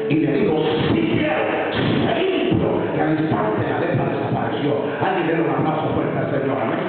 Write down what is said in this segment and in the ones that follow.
y le dijo, si quiero, se limpio. Y al instante la lepra desapareció. Alguien le da un aplauso fuerte al Señor. Amén.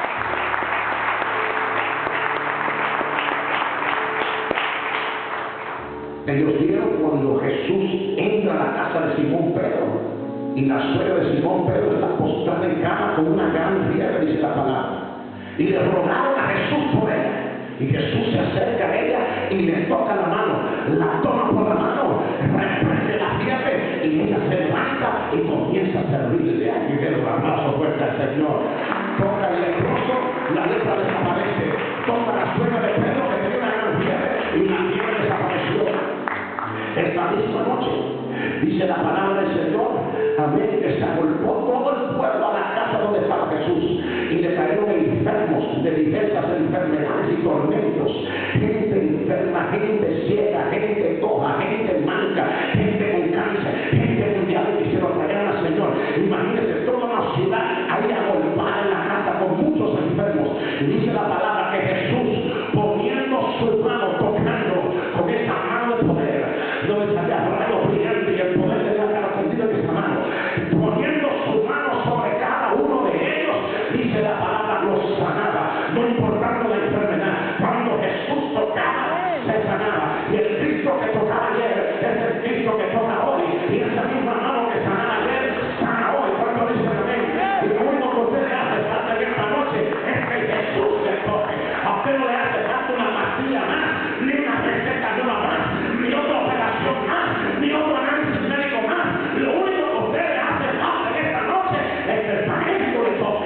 Ellos vieron cuando Jesús entra a la casa de Simón Pedro y la suegra de Simón Pedro está postrada en cama con una gran fiebre, dice la palabra, y le rogaron a Jesús por ella. Y Jesús se acerca a ella y le toca la mano, la toma por la mano, reprende la fiebre y ella se levanta y comienza a servirle. Aquí viene un aplauso fuerte al Señor. Toca el leproso, la lepra desaparece. Toca la suegra de Pedro que tenía una gran fiebre y la fiebre desapareció. Esta misma noche dice la palabra del Señor, amén, que se agolpó todo el pueblo a la casa donde estaba Jesús y le cayeron enfermos de diversas enfermedades y tormentos, gente enferma, gente ciega, gente coja, gente manca, gente con cáncer, gente mundial que se lo trajeron al Señor. Imagínense toda una ciudad ahí agolpada en la casa con muchos enfermos. Y dice la palabra que Jesús, poniendo su mano, tocando con esa mano de poder, donde salía rayos brillantes y el poder de Dios estaba sentido en esa mano, poniendo su mano sobre cada uno de ellos, dice la palabra, los sanaba, no importando la enfermedad. Cuando Jesús tocaba, se sanaba. Y el Cristo que tocaba ayer es el Cristo que toca hoy, y esa misma mano que sanaba ayer sana hoy. Cuando dicen amén. Y lo único que usted le hace falta en esta noche es que Jesús le toque. A usted no le hace falta una pastilla más, ni una receta nueva más, ni otra operación más, ni otro análisis médico más. Lo único que usted le hace falta en esta noche es que el maestro le toque.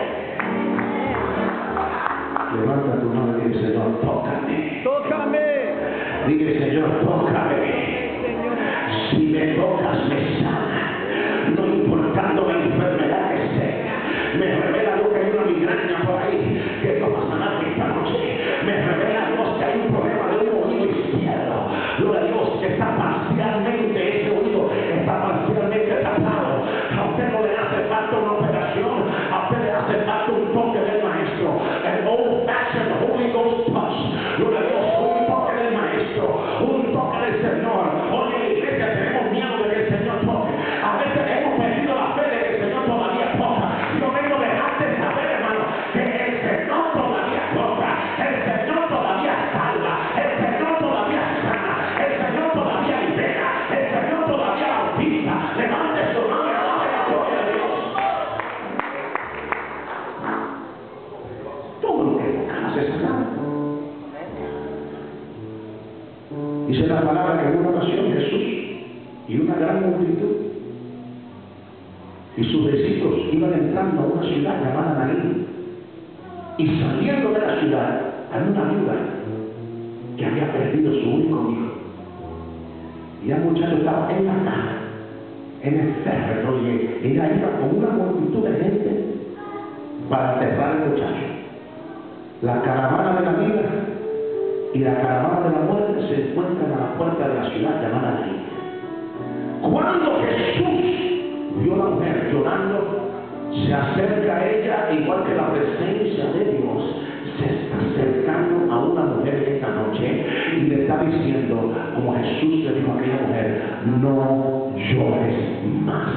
Levanta tu mano y dice, Señor, tócame. Tócame. Dile, Señor, tócame. Si me tocas, me sana. No importando la enfermedad que sea. Me revela Dios que hay una migraña por ahí que no va a sanar esta noche. Me revela Dios que hay un problema de un oído izquierdo. Gloria a Dios que está parcialmente, ese oído está parcialmente tapado. A usted no le hace falta una operación, a usted le hace falta un toque del maestro. El old fashioned Holy Ghost touch. Gloria a Dios, un toque del maestro, un toque del Señor. Hoy en la iglesia tenemos miedo de que el Señor toque. A veces hemos perdido la fe de que el Señor todavía toca. Yo vengo a dejarte saber, hermano, que el Señor todavía toca, el Señor todavía salva, el Señor todavía sana, el Señor todavía libera, el Señor todavía bautiza. Levante su mano y alabe la gloria de Dios. Todo lo que tocaba se sanaba. Dice la palabra que en una ocasión Jesús y una gran multitud y sus discípulos iban entrando a una ciudad llamada Naín, y saliendo de la ciudad había una viuda que había perdido su único hijo, y el muchacho estaba en la caja, en el ferro, y ella iba con una multitud de gente para enterrar al muchacho. La caravana de la vida y la caravana de la muerte se encuentran a la puerta de la ciudad llamada Naín. Cuando Jesús vio a la mujer llorando, se acerca a ella, igual que la presencia de Dios se está acercando a una mujer esta noche y le está diciendo, como Jesús le dijo a aquella mujer, no llores más.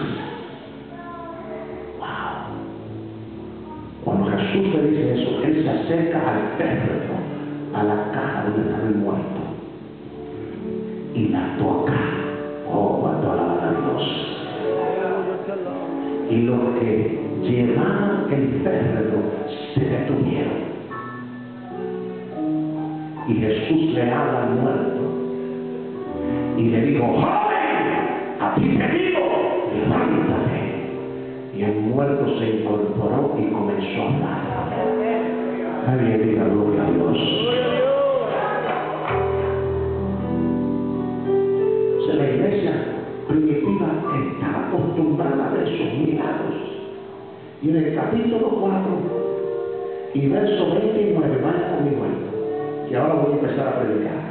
Wow. Cuando Jesús le dice eso, él se acerca al féretro, a la caja donde está el muerto, y la toca. Oh, cuando alaban a Dios. Y los que llevaban el féretro se detuvieron. Y Jesús le habla al muerto y le dijo, joven, a ti te digo, levántate. Y el muerto se incorporó y comenzó a hablar. Alguien diga gloria a Dios. La iglesia primitiva estaba acostumbrada a ver esos milagros. Y en el capítulo 4 y verso 29, vaya conmigo, y ahora voy a empezar a predicar.